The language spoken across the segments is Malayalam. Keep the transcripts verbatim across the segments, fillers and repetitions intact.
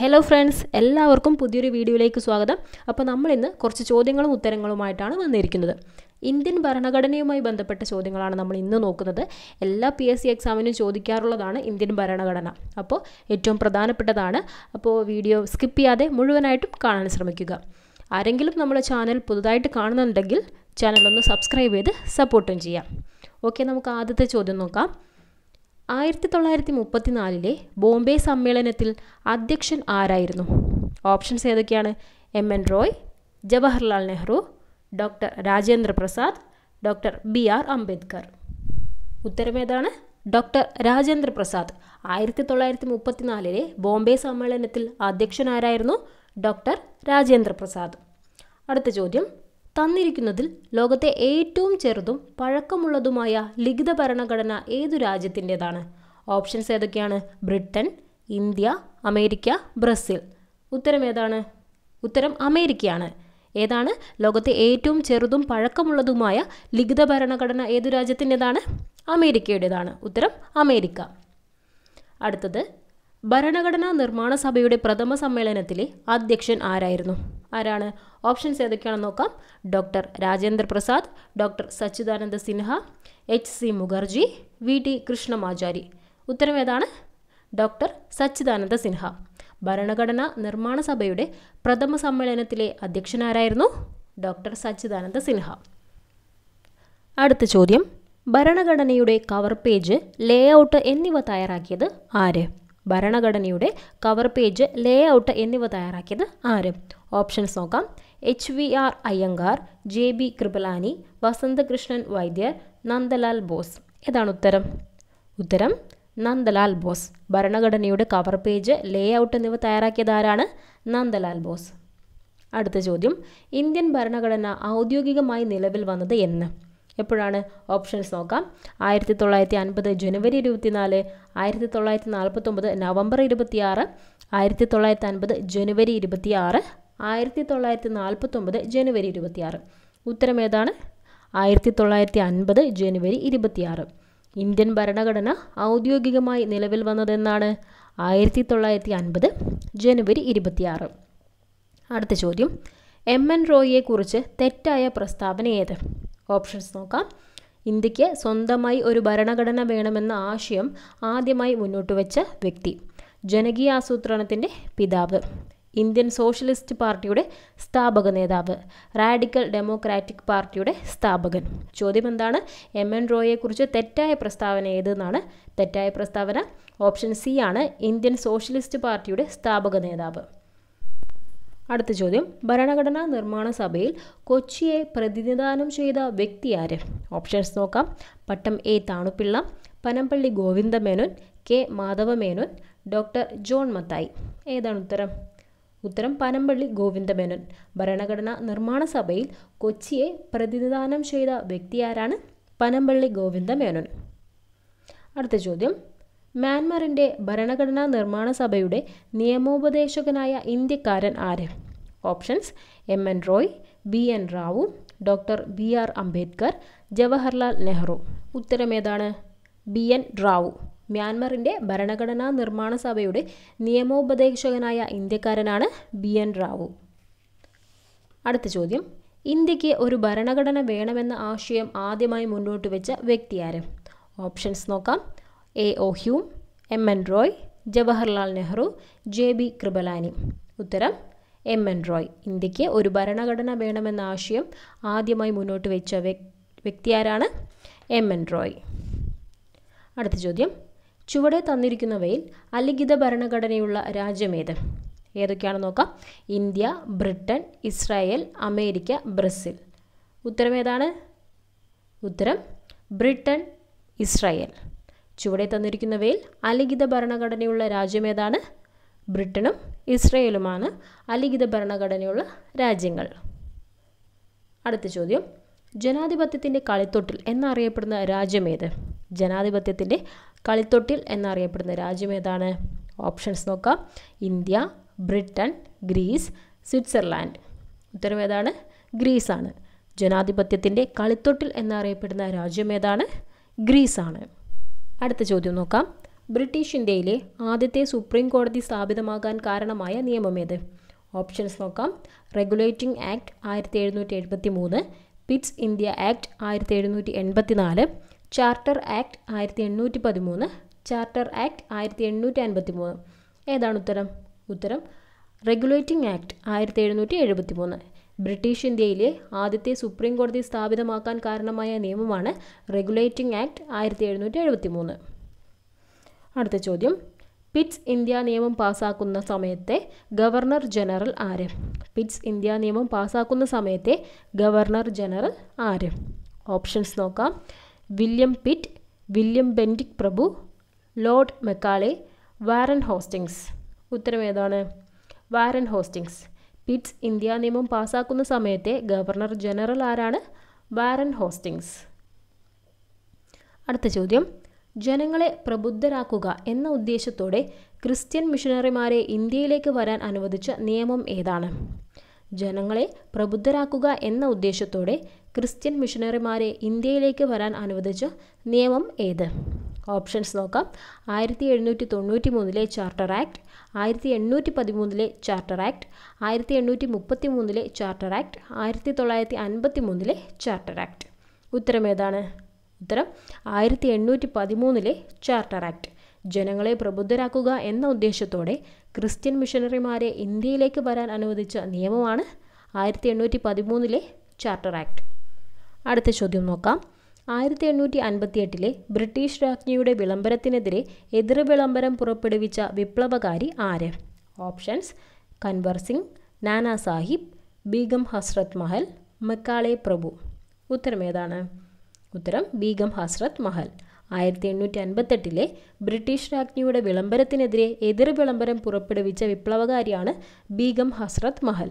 ഹലോ ഫ്രണ്ട്സ്, എല്ലാവർക്കും പുതിയൊരു വീഡിയോയിലേക്ക് സ്വാഗതം. അപ്പോൾ നമ്മൾ ഇന്ന് കുറച്ച് ചോദ്യങ്ങളും ഉത്തരങ്ങളുമായിട്ടാണ് വന്നിരിക്കുന്നത്. ഇന്ത്യൻ ഭരണഘടനയുമായി ബന്ധപ്പെട്ട ചോദ്യങ്ങളാണ് നമ്മൾ ഇന്ന് നോക്കുന്നത്. എല്ലാ പി എസ് സി എക്സാമിനും ചോദിക്കാറുള്ളതാണ് ഇന്ത്യൻ ഭരണഘടന. അപ്പോൾ ഏറ്റവും പ്രധാനപ്പെട്ടതാണ്. അപ്പോൾ വീഡിയോ സ്കിപ്പ് ചെയ്യാതെ മുഴുവനായിട്ടും കാണാൻ ശ്രമിക്കുക. ആരെങ്കിലും നമ്മുടെ ചാനൽ പുതുതായിട്ട് കാണുന്നുണ്ടെങ്കിൽ ചാനലൊന്ന് സബ്സ്ക്രൈബ് ചെയ്ത് സപ്പോർട്ടും ചെയ്യാം. ഓക്കെ, നമുക്ക് ആദ്യത്തെ ചോദ്യം നോക്കാം. ആയിരത്തി തൊള്ളായിരത്തി മുപ്പത്തി നാലിലെ ബോംബെ സമ്മേളനത്തിൽ അധ്യക്ഷൻ ആരായിരുന്നു? ഓപ്ഷൻസ് ഏതൊക്കെയാണ്? M N Roy, Jawaharlal Nehru, doctor Rajendra Prasad, doctor B R Ambedkar. ഉത്തരം ഏതാണ്? ഡോക്ടർ രാജേന്ദ്ര പ്രസാദ്. ആയിരത്തി തൊള്ളായിരത്തി മുപ്പത്തി നാലിലെ ബോംബെ സമ്മേളനത്തിൽ അധ്യക്ഷൻ ആരായിരുന്നു? ഡോക്ടർ രാജേന്ദ്ര പ്രസാദ്. അടുത്ത ചോദ്യം. തന്നിരിക്കുന്നതിൽ ലോകത്തെ ഏറ്റവും ചെറുതും പഴക്കമുള്ളതുമായ ലിഖിത ഭരണഘടന ഏതു രാജ്യത്തിൻ്റെതാണ്? ഓപ്ഷൻസ് ഏതൊക്കെയാണ്? Britain, India, America, Brazil. ഉത്തരം ഏതാണ്? ഉത്തരം അമേരിക്കയാണ്. ഏതാണ് ലോകത്തെ ഏറ്റവും ചെറുതും പഴക്കമുള്ളതുമായ ലിഖിത ഭരണഘടന ഏതു രാജ്യത്തിൻ്റെതാണ്? അമേരിക്കയുടേതാണ്. ഉത്തരം അമേരിക്ക. അടുത്തത്. ഭരണഘടനാ നിർമ്മാണ സഭയുടെ പ്രഥമ സമ്മേളനത്തിലെ അധ്യക്ഷൻ ആരായിരുന്നു? ആരാണ്? ഓപ്ഷൻസ് ഏതൊക്കെയാണെന്ന് നോക്കാം. Doctor Rajendra Prasad, doctor Sachchidananda Sinha, H C Mukherjee, V T Krishnamachari. ഉത്തരം ഏതാണ്? ഡോക്ടർ സച്ചിദാനന്ദ സിൻഹ. ഭരണഘടനാ നിർമ്മാണ സഭയുടെ പ്രഥമ സമ്മേളനത്തിലെ അധ്യക്ഷനാരായിരുന്നു? ഡോക്ടർ സച്ചിദാനന്ദ സിൻഹ. അടുത്ത ചോദ്യം. ഭരണഘടനയുടെ കവർ പേജ്, ലേ ഔട്ട് എന്നിവ തയ്യാറാക്കിയത് ആര്? ഭരണഘടനയുടെ കവർ പേജ്, ലേ ഔട്ട് എന്നിവ തയ്യാറാക്കിയത് ആര്? ഓപ്ഷൻസ് നോക്കാം. H V R Iyengar, J B Kripalani, Vasanthakrishnan Vaidyar, Nandalal Bose. ഏതാണ് ഉത്തരം? ഉത്തരം നന്ദലാൽ ബോസ്. ഭരണഘടനയുടെ കവർ പേജ്, ലേ ഔട്ട് എന്നിവ തയ്യാറാക്കിയത് ആരാണ്? നന്ദലാൽ ബോസ്. അടുത്ത ചോദ്യം. ഇന്ത്യൻ ഭരണഘടന ഔദ്യോഗികമായി നിലവിൽ വന്നത് എന്ന്? എപ്പോഴാണ്? ഓപ്ഷൻസ് നോക്കാം. ആയിരത്തി തൊള്ളായിരത്തി അൻപത് ജനുവരി ഇരുപത്തിനാല്, ആയിരത്തി തൊള്ളായിരത്തി നാൽപ്പത്തൊമ്പത് നവംബർ ഇരുപത്തിയാറ്, ആയിരത്തി തൊള്ളായിരത്തി അൻപത് ജനുവരി ഇരുപത്തിയാറ്, ആയിരത്തി തൊള്ളായിരത്തി നാൽപ്പത്തൊമ്പത് ജനുവരി ഇരുപത്തിയാറ്. ഉത്തരം ഏതാണ്? ആയിരത്തി തൊള്ളായിരത്തി അൻപത് ജനുവരി ഇരുപത്തിയാറ്. ഇന്ത്യൻ ഭരണഘടന ഔദ്യോഗികമായി നിലവിൽ വന്നതെന്നാണ്? ആയിരത്തി തൊള്ളായിരത്തി അൻപത് ജനുവരി ഇരുപത്തിയാറ്. അടുത്ത ചോദ്യം. എം എൻ റോയിയെക്കുറിച്ച് തെറ്റായ പ്രസ്താവന ഏത്? ഓപ്ഷൻസ് നോക്കാം. ഇന്ത്യക്ക് സ്വന്തമായി ഒരു ഭരണഘടന വേണമെന്ന ആശയം ആദ്യമായി മുന്നോട്ട് വെച്ച വ്യക്തി, ജനകീയ ആസൂത്രണത്തിൻ്റെ പിതാവ്, ഇന്ത്യൻ സോഷ്യലിസ്റ്റ് പാർട്ടിയുടെ സ്ഥാപക നേതാവ്, റാഡിക്കൽ ഡെമോക്രാറ്റിക് പാർട്ടിയുടെ സ്ഥാപകൻ. ചോദ്യം എന്താണ്? എം എൻ റോയിയെക്കുറിച്ച് തെറ്റായ പ്രസ്താവന ഏതെന്നാണ്. തെറ്റായ പ്രസ്താവന ഓപ്ഷൻ സി ആണ്, ഇന്ത്യൻ സോഷ്യലിസ്റ്റ് പാർട്ടിയുടെ സ്ഥാപക നേതാവ്. അടുത്ത ചോദ്യം. ഭരണഘടനാ നിർമ്മാണ സഭയിൽ കൊച്ചിയെ പ്രതിനിധാനം ചെയ്ത വ്യക്തി ആര്? ഓപ്ഷൻസ് നോക്കാം. Pattom A Thanu Pillai, Panampilly Govinda Menon, K Madhava Menon, doctor John Mathai. ഏതാണ് ഉത്തരം? ഉത്തരം പനമ്പള്ളി ഗോവിന്ദമേനോൻ. ഭരണഘടനാ നിർമ്മാണ സഭയിൽ കൊച്ചിയെ പ്രതിനിധാനം ചെയ്ത വ്യക്തി ആരാണ്? പനമ്പള്ളി ഗോവിന്ദമേനോൻ. അടുത്ത ചോദ്യം. മ്യാൻമറിൻ്റെ ഭരണഘടനാ നിർമ്മാണ സഭയുടെ നിയമോപദേശകനായ ഇന്ത്യക്കാരൻ ആര്? Options. M N Roy, B N Rao, doctor B R Ambedkar, Jawaharlal Nehru. ഉത്തരം ഏതാണ്? B N Rao. മ്യാൻമറിൻ്റെ ഭരണഘടനാ നിർമ്മാണ സഭയുടെ നിയമോപദേശകനായ ഇന്ത്യക്കാരനാണ് ബി എൻ റാവു. അടുത്ത ചോദ്യം. ഇന്ത്യക്ക് ഒരു ഭരണഘടന വേണമെന്ന ആശയം ആദ്യമായി മുന്നോട്ട് വെച്ച വ്യക്തി ആര്? ഓപ്ഷൻസ് നോക്കാം. A O Hume, M N Roy, Jawaharlal Nehru, J B Kripalani. ഉത്തരം എം എൻ റോയ്. ഇന്ത്യക്ക് ഒരു ഭരണഘടന വേണമെന്ന ആശയം ആദ്യമായി മുന്നോട്ട് വെച്ച വ്യക്തി ആരാണ്? M N Roy. അടുത്ത ചോദ്യം. ചുവടെ തന്നിരിക്കുന്നവയിൽ അലിഖിത ഭരണഘടനയുള്ള രാജ്യമേത്? ഏതൊക്കെയാണെന്ന് നോക്കാം. India, Britain, Israel, America, Brazil. ഉത്തരം ഏതാണ്? ഉത്തരം ബ്രിട്ടൻ, ഇസ്രായേൽ. ചുവടെ തന്നിരിക്കുന്നവയിൽ അലിഖിത ഭരണഘടനയുള്ള രാജ്യമേതാണ്? ബ്രിട്ടനും ഇസ്രയേലുമാണ് അലിഖിത ഭരണഘടനയുള്ള രാജ്യങ്ങൾ. അടുത്ത ചോദ്യം. ജനാധിപത്യത്തിൻ്റെ കളിത്തൊട്ടിൽ എന്നറിയപ്പെടുന്ന രാജ്യമേത്? ജനാധിപത്യത്തിൻ്റെ കളിത്തൊട്ടിൽ എന്നറിയപ്പെടുന്ന രാജ്യമേതാണ്? ഓപ്ഷൻസ് നോക്കാം. India, Britain, Greece, Switzerland. ഉത്തരം ഏതാണ്? ഗ്രീസാണ്. ജനാധിപത്യത്തിൻ്റെ കളിത്തൊട്ടിൽ എന്നറിയപ്പെടുന്ന രാജ്യമേതാണ്? ഗ്രീസാണ്. അടുത്ത ചോദ്യം നോക്കാം. ബ്രിട്ടീഷ് ഇന്ത്യയിലെ ആദ്യത്തെ സുപ്രീം കോടതി സ്ഥാപിതമാകാൻ കാരണമായ നിയമമേത്? ഓപ്ഷൻസ് നോക്കാം. റെഗുലേറ്റിംഗ് ആക്ട് ആയിരത്തി എഴുന്നൂറ്റി എഴുപത്തി മൂന്ന്, പിറ്റ്സ് ഇന്ത്യ ആക്ട് ആയിരത്തി എഴുന്നൂറ്റി എൺപത്തി നാല്, ചാർട്ടർ ആക്ട് ആയിരത്തി എണ്ണൂറ്റി പതിമൂന്ന്, ചാർട്ടർ ആക്ട് ആയിരത്തി എണ്ണൂറ്റി അൻപത്തി മൂന്ന്. ഏതാണ് ഉത്തരം? ഉത്തരം റെഗുലേറ്റിംഗ് ആക്ട് ആയിരത്തി എഴുന്നൂറ്റി എഴുപത്തി മൂന്ന്. ബ്രിട്ടീഷ് ഇന്ത്യയിലെ ആദ്യത്തെ സുപ്രീം കോടതി സ്ഥാപിതമാക്കാൻ കാരണമായ നിയമമാണ് റെഗുലേറ്റിംഗ് ആക്ട് ആയിരത്തി എഴുന്നൂറ്റി എഴുപത്തി മൂന്ന്. അടുത്ത ചോദ്യം, പിറ്റ്സ് ഇന്ത്യ നിയമം പാസ്സാക്കുന്ന സമയത്തെ ഗവർണർ ജനറൽ ആര്? പിറ്റ്സ് ഇന്ത്യ നിയമം പാസ്സാക്കുന്ന സമയത്തെ ഗവർണർ ജനറൽ ആര്? ഓപ്ഷൻസ് നോക്കാം. വില്യം പിറ്റ്, വില്യം ബെൻഡിക് പ്രഭു, ലോർഡ് മെക്കാളെ, വാരൻ ഹോസ്റ്റിങ്സ്. ഉത്തരം ഏതാണ്? Warren Hastings. പിറ്റ്സ് ഇന്ത്യ നിയമം പാസ്സാക്കുന്ന സമയത്തെ ഗവർണർ ജനറൽ ആരാണ്? Warren Hastings. അടുത്ത ചോദ്യം, ജനങ്ങളെ പ്രബുദ്ധരാക്കുക എന്ന ഉദ്ദേശത്തോടെ ക്രിസ്ത്യൻ മിഷനറിമാരെ ഇന്ത്യയിലേക്ക് വരാൻ അനുവദിച്ച നിയമം ഏതാണ്? ജനങ്ങളെ പ്രബുദ്ധരാക്കുക എന്ന ഉദ്ദേശത്തോടെ ക്രിസ്ത്യൻ മിഷനറിമാരെ ഇന്ത്യയിലേക്ക് വരാൻ അനുവദിച്ച നിയമം ഏത്? ഓപ്ഷൻസ് നോക്കാം. ആയിരത്തി എഴുന്നൂറ്റി തൊണ്ണൂറ്റി മൂന്നിലെ ചാർട്ടർ ആക്ട്, ആയിരത്തി എണ്ണൂറ്റി പതിമൂന്നിലെ ചാർട്ടർ ആക്ട്, ആയിരത്തി എണ്ണൂറ്റി മുപ്പത്തി മൂന്നിലെ ചാർട്ടർ ആക്ട്, ആയിരത്തി തൊള്ളായിരത്തി അൻപത്തി മൂന്നിലെ ചാർട്ടർ ആക്ട്. ഉത്തരം ഏതാണ്? ഉത്തരം ആയിരത്തി എണ്ണൂറ്റി പതിമൂന്നിലെ ചാർട്ടർ ആക്ട്. ജനങ്ങളെ പ്രബുദ്ധരാക്കുക എന്ന ഉദ്ദേശത്തോടെ ക്രിസ്ത്യൻ മിഷനറിമാരെ ഇന്ത്യയിലേക്ക് വരാൻ അനുവദിച്ച നിയമമാണ് ആയിരത്തി എണ്ണൂറ്റി പതിമൂന്നിലെ ചാർട്ടർ ആക്ട്. അടുത്ത ചോദ്യം നോക്കാം. ആയിരത്തി എണ്ണൂറ്റി അൻപത്തി എട്ടിലെ ബ്രിട്ടീഷ് രാജ്ഞിയുടെ വിളംബരത്തിനെതിരെ എതിർ വിളംബരം പുറപ്പെടുവിച്ച വിപ്ലവകാരി ആര്? ഓപ്ഷൻസ്: കൻവർ സിംഗ്, നാനാ സാഹിബ്, ബീഗം ഹസ്രത്ത് മഹൽ, മെക്കാളെ പ്രഭു. ഉത്തരം ഏതാണ്? ഉത്തരം ബീഗം ഹസ്രത്ത് മഹൽ. ആയിരത്തി എണ്ണൂറ്റി അൻപത്തെട്ടിലെ ബ്രിട്ടീഷ് രാജ്ഞിയുടെ വിളംബരത്തിനെതിരെ എതിർ വിളംബരം പുറപ്പെടുവിച്ച വിപ്ലവകാരിയാണ് ബീഗം ഹസ്രത്ത് മഹൽ.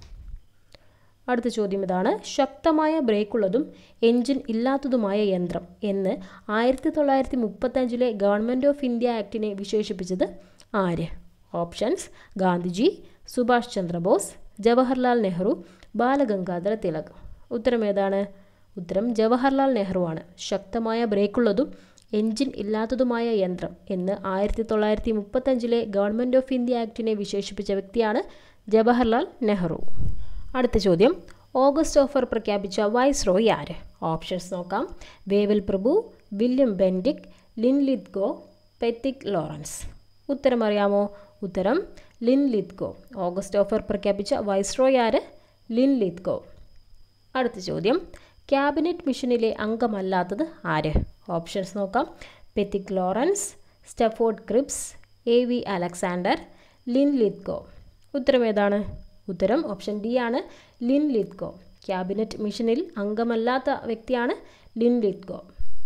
അടുത്ത ചോദ്യം ഇതാണ്. ശക്തമായ ബ്രേക്കുള്ളതും എൻജിൻ ഇല്ലാത്തതുമായ യന്ത്രം എന്ന് ആയിരത്തി തൊള്ളായിരത്തി മുപ്പത്തഞ്ചിലെ ഗവൺമെൻറ് ഓഫ് ഇന്ത്യ ആക്ടിനെ വിശേഷിപ്പിച്ചത് ആര്? ഓപ്ഷൻസ്: ഗാന്ധിജി, സുഭാഷ് ചന്ദ്രബോസ്, ജവഹർലാൽ നെഹ്റു, ബാലഗംഗാധര തിലക്. ഉത്തരം ഏതാണ്? ഉത്തരം ജവഹർലാൽ നെഹ്റു ആണ്. ശക്തമായ ബ്രേക്കുള്ളതും എൻജിൻ ഇല്ലാത്തതുമായ യന്ത്രം എന്ന് ആയിരത്തി തൊള്ളായിരത്തി മുപ്പത്തഞ്ചിലെ ഗവൺമെൻറ് ഓഫ് ഇന്ത്യ ആക്ടിനെ വിശേഷിപ്പിച്ച വ്യക്തിയാണ് ജവഹർലാൽ നെഹ്റു. അടുത്ത ചോദ്യം, ഓഗസ്റ്റ് ഓഫർ പ്രഖ്യാപിച്ച വൈസ്രോയി ആര്? ഓപ്ഷൻസ് നോക്കാം. വേവൽ പ്രഭു, William Bentinck, Linlithgow, Pethick Lawrence. ഉത്തരം അറിയാമോ? ഉത്തരം ലിൻലിത്ഗോ. ഓഗസ്റ്റ് ഓഫർ പ്രഖ്യാപിച്ച വൈസ്രോയി ആര്? ലിൻലിത്ഗോ. അടുത്ത ചോദ്യം, ക്യാബിനറ്റ് മിഷനിലെ അംഗമല്ലാത്തത് ആര്? ഓപ്ഷൻസ് നോക്കാം. Pethick Lawrence, Stafford Cripps, A V Alexander, Linlithgow. ഉത്തരം ഏതാണ്? ഉത്തരം ഓപ്ഷൻ ഡി ആണ്, ലിൻലിത്ഗോ. ക്യാബിനറ്റ് മിഷനിൽ അംഗമല്ലാത്ത വ്യക്തിയാണ് ലിൻലിത്ഗോ.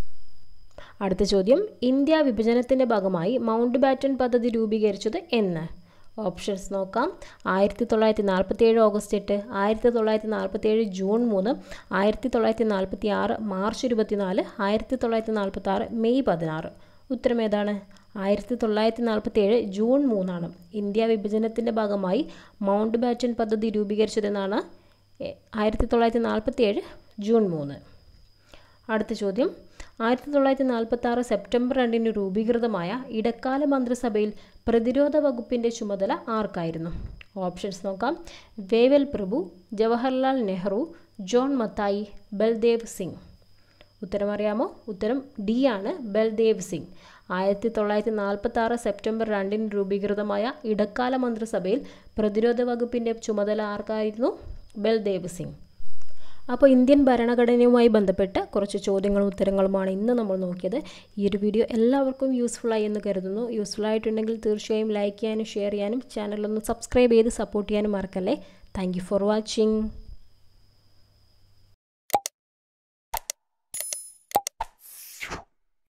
അടുത്ത ചോദ്യം, ഇന്ത്യ വിഭജനത്തിൻ്റെ ഭാഗമായി മൗണ്ട് ബാറ്റൺ പദ്ധതി രൂപീകരിച്ചത് എന്ന്? ഓപ്ഷൻസ് നോക്കാം. ആയിരത്തി തൊള്ളായിരത്തി നാൽപ്പത്തി ഏഴ് ഓഗസ്റ്റ് എട്ട്, ആയിരത്തി തൊള്ളായിരത്തി നാൽപ്പത്തി ഏഴ് ജൂൺ മൂന്ന്, ആയിരത്തി തൊള്ളായിരത്തി നാൽപ്പത്തി ആറ് മാർച്ച് ഇരുപത്തിനാല്, ആയിരത്തി തൊള്ളായിരത്തി നാൽപ്പത്തി ആറ് മെയ് പതിനാറ്. ഉത്തരം ഏതാണ്? ആയിരത്തി തൊള്ളായിരത്തി നാൽപ്പത്തി ഏഴ് ജൂൺ മൂന്നാണ് ഇന്ത്യ വിഭജനത്തിൻ്റെ ഭാഗമായി മൗണ്ട് ബാറ്റൺ പദ്ധതി രൂപീകരിച്ചതെന്നാണ് ആയിരത്തി തൊള്ളായിരത്തി നാൽപ്പത്തി ഏഴ് ജൂൺ മൂന്ന്. അടുത്ത ചോദ്യം, ആയിരത്തി തൊള്ളായിരത്തി നാൽപ്പത്തി ആറ് സെപ്റ്റംബർ രണ്ടിന് രൂപീകൃതമായ ഇടക്കാല മന്ത്രിസഭയിൽ പ്രതിരോധ വകുപ്പിൻ്റെ ചുമതല ആർക്കായിരുന്നു? ഓപ്ഷൻസ് നോക്കാം. വേവൽ പ്രഭു, ജവഹർലാൽ നെഹ്റു, ജോൺ മത്തായി, ബൽദേവ് സിംഗ്. ഉത്തരം അറിയാമോ? ഉത്തരം ഡി ആണ്, ബൽദേവ് സിംഗ്. ആയിരത്തി തൊള്ളായിരത്തി നാൽപ്പത്തി ആറ് സെപ്റ്റംബർ രണ്ടിന് രൂപീകൃതമായ ഇടക്കാല മന്ത്രിസഭയിൽ പ്രതിരോധ വകുപ്പിൻ്റെ ചുമതല ആർക്കായിരുന്നു? ബൽദേവ് സിംഗ്. അപ്പോൾ ഇന്ത്യൻ ഭരണഘടനയുമായി ബന്ധപ്പെട്ട കുറച്ച് ചോദ്യങ്ങളും ഉത്തരങ്ങളുമാണ് ഇന്ന് നമ്മൾ നോക്കിയത്. ഈ ഒരു വീഡിയോ എല്ലാവർക്കും യൂസ്ഫുള്ളായി എന്ന് കരുതുന്നു. യൂസ്ഫുൾ ആയിട്ടുണ്ടെങ്കിൽ തീർച്ചയായും ലൈക്ക് ചെയ്യാനും ഷെയർ ചെയ്യാനും ചാനലൊന്ന് സബ്സ്ക്രൈബ് ചെയ്ത് സപ്പോർട്ട് ചെയ്യാനും മറക്കല്ലേ. Thank you for watching.